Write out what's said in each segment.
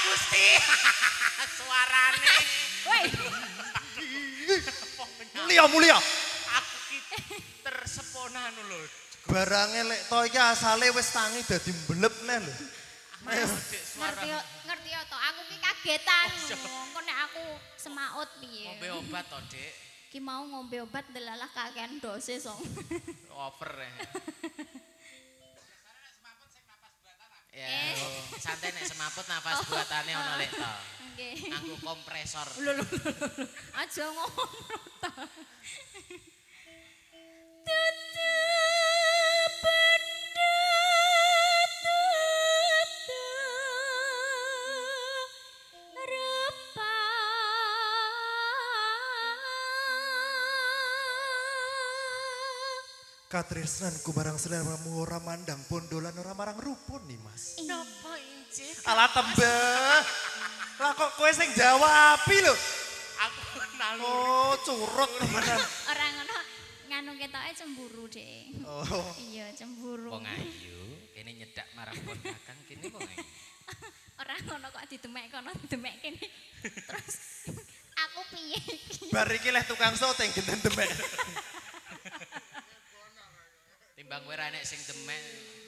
Gusti. Suarane. Woi. Mulia. Aku ki terseponan lho. Barange lek to iki asale wis tangi dadi mbelep neh lho. Ngerti ya to, aku ki kagetan. Engko nek aku semaut piye. Ngombe obat to, Dik. Ki mau ngombe obat delalah kakean dose song. Over ya. Ya, santai nek semaput nafas buatane ono lek to. Nggih. Nganggo kompresor. Lho. Aja ngono ta. Katresnanku barang seleramu ora mandang pondolan ora marang rupun nih Mas. Napa injih? Alah tembeh. Lah kok kowe sing jawabi lho. Aku naluri. Oh, curut temenan. Ora ngono nganu ketoke cemburu, Dek. Oh. Iya, cemburu. Wong ayu, kene nyedak marang ponakan kene wong ayu. Ora ngono kok didemek kono didemek kene. Terus aku piye iki? Bar iki leh tukang soteng genten demek. Timbang kowe ra nek sing demek.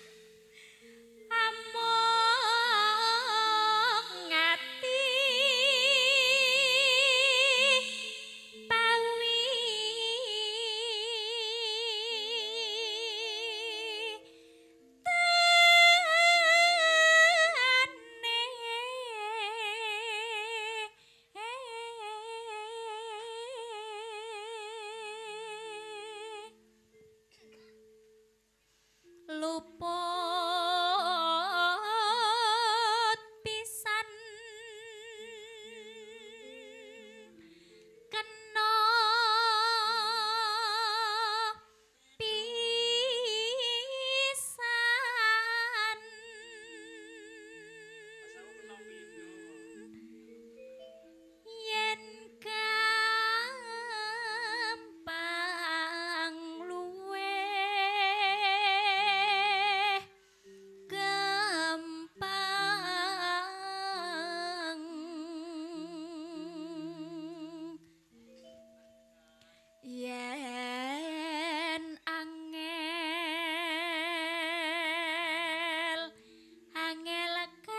Among ngati pawi luput pisan kena pisan yen gampang luwe gampang yen angel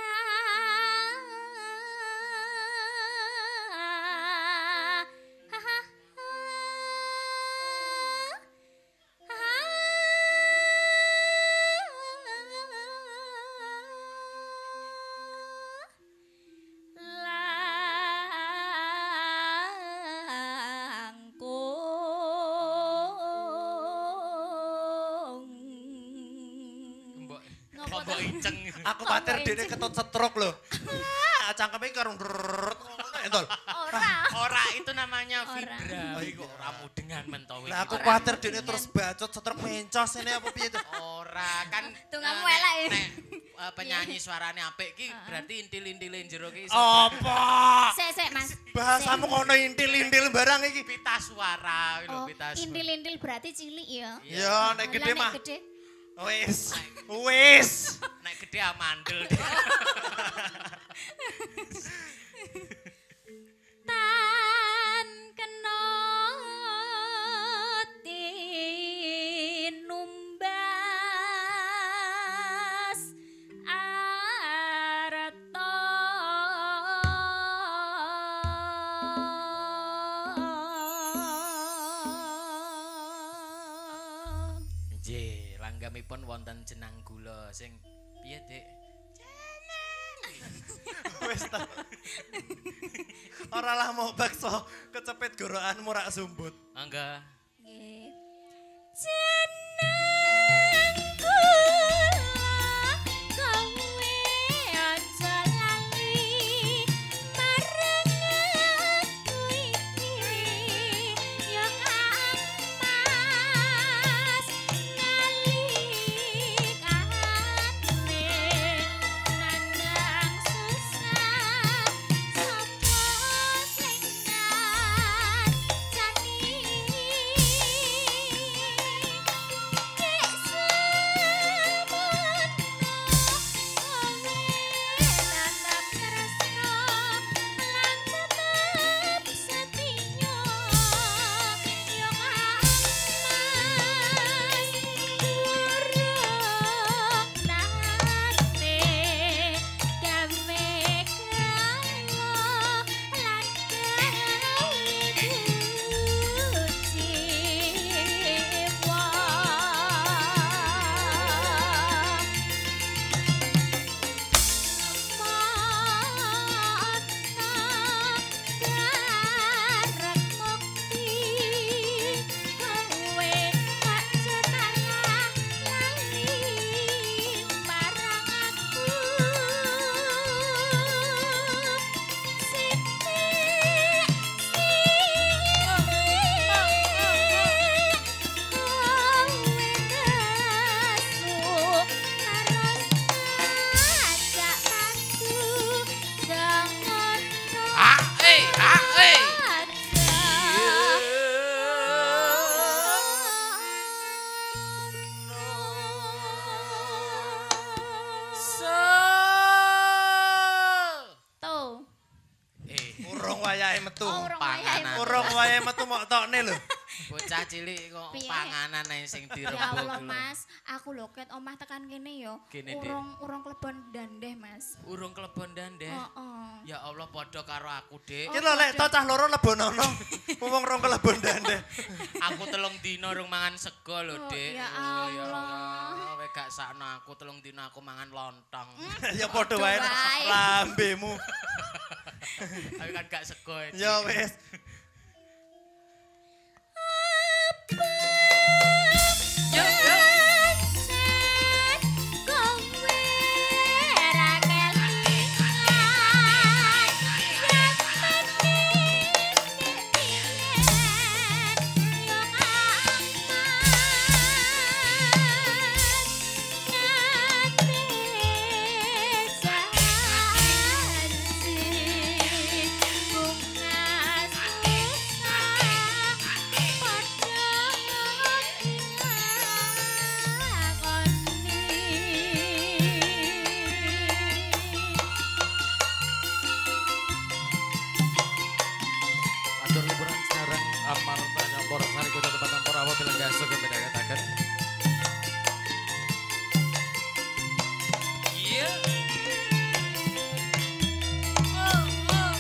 Mbok Ngopo mbok to? iceng. Aku pater dene ketut setruk lho. Cangkeme karo entol. Ora itu namanya Ora. vibra. Iku ora mudengan mentowi. Lah aku kuatir dene terus bacot setruk mencos ini apa piye to? Ora kan Tunggamu nek- elek. nek, penyanyi suarane apik ki berarti intil-intile jero ki iso Apa? Sik, Mas. Bahasamu ngono intil-intil barang iki. pita suara lho Oh, pita suara. intil-intil berarti cilik ya. Ya nek gede Lah, nek mah. gede. Wis. Wis. Nek gede amandel. Tan kena tinumbas arta Nggih, langgamipun wonten jenang gula sing piye, Dik? Wis ta. Ora lah mau bakso kecepet gorokanmu rak sumbut. Angga. nggih. Jeneng kula kowe aja lali marang aku iki ya Mas ngalikane nandang susah sapa sing ngancani Tuh. Urung wayahe metu. Oh, urung Panganan. Urung wayahe metu mok tokne lho. Bocah cilik kok Piye? panganan ae sing Ya dirembug. Allah lho. Mas, aku lho ket omah tekan kene yo. Kene, Dik. Urung klebon dandeh Mas. Urung klebon dandeh. Heeh. Ya Allah padha karo aku, Dik. Ki lho lek to cah loro lebonono. Wong rong kelebon dandeh. Aku 3 dina urung mangan sego lho, Oh, Dik. ya Oh, Allah. Kowe gak sakno aku 3 dina aku mangan lontong. Ya padha wae wae. lambemu. Tapi kan gak sego. Dik. Ya wis. Yo, yo. Atur liburan sareng Amarta Nyampor Sari Kota Tempat Nyampor Awal Bilang Gaso Kebedakatakan. Iya. Oh, oh.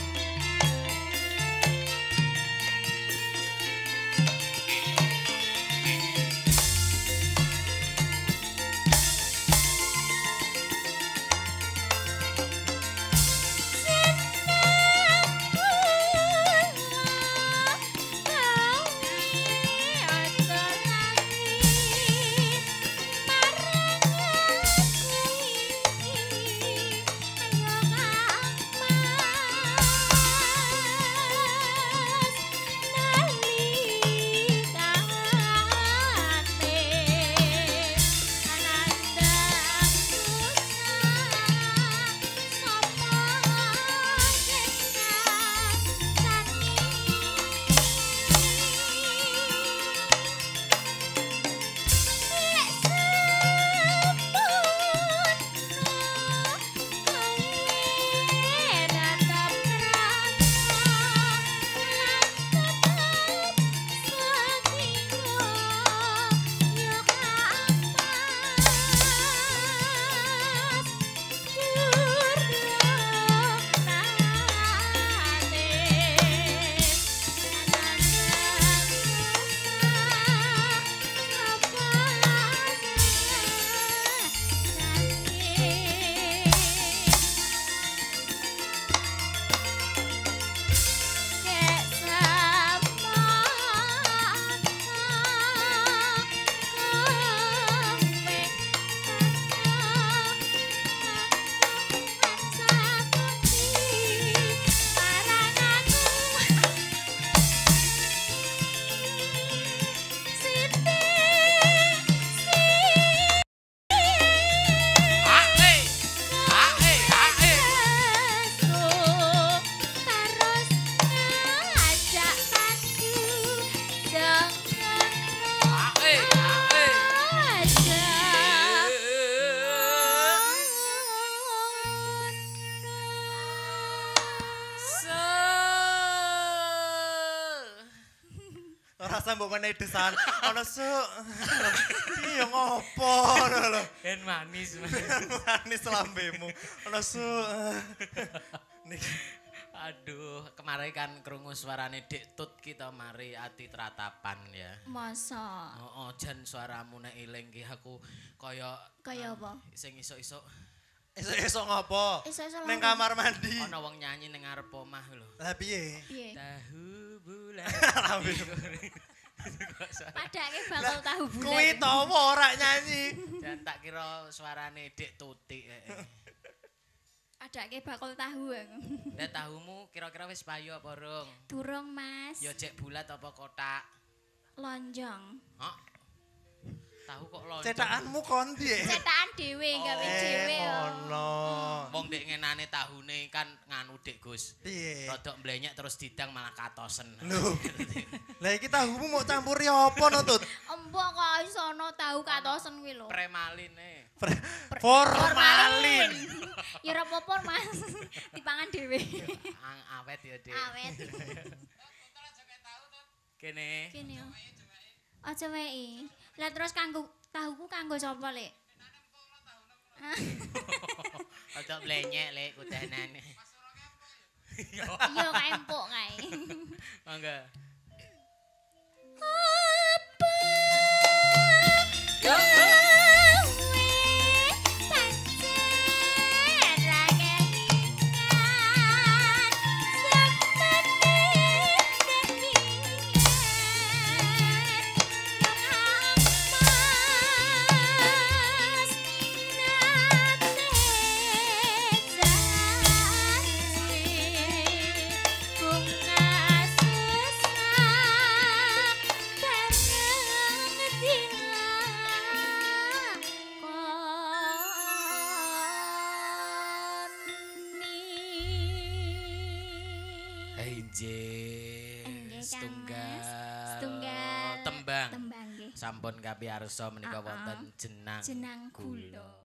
Rasa mbok menehi desan. Ana su. Iya ngopo ngono lho. Ben manis. Manis lambemu. Ana su. Niki Aduh, kemarin kan krungu suarane Dik Tut kita mari ati tratapan ya. Masa Oh, jan suaramu nek eling ki aku kaya kaya apa? sing isuk-isuk esuk-esuk ngopo? Esuk-esuk Ning lho. kamar mandi. ana wong nyanyi ning ngarep omah lho. Lah piye? Piye? Tahu bulan. Padake bakal tahu bulan. Kuwi tawa ora nyanyi. Dan tak kira suarane Dik Tutik. Adake bakal tahu aku. Lah tahumu kira-kira wis payu apa rung? Durung Mas. Ya cek bulat apa kotak? Lonjong. Oh. Tahu kok loncong. Cetakanmu kondi ya? Cetakan dhewe gawe dhewe. Ngono. Wong dek ngenane tahune kan nganu Dik Gus. Piye? Rodok mblenyek terus didang malah katosen. Lho. Lah iki tahumu mau campuri apa no, Tut? Empuk kok iso ana tahu katosen kuwi lho. Premaline. Formalin. Ya ora apa-apa Mas. Dipangan dhewe. Awet ya, Dik. Awet. Kene. Kene yo. Aja wei. Lah terus kanggo tahuku kanggo sapa, Lek? Rodok mblenyek Lek kudanane. Iya kae empuk kae. Mangga. Apa? Yo. Enjing Enggih, Kang setunggal Mas. Setunggal tembang Tembang nggih. sampun kapiarsa menika wonten jenang Jenang gula. gula.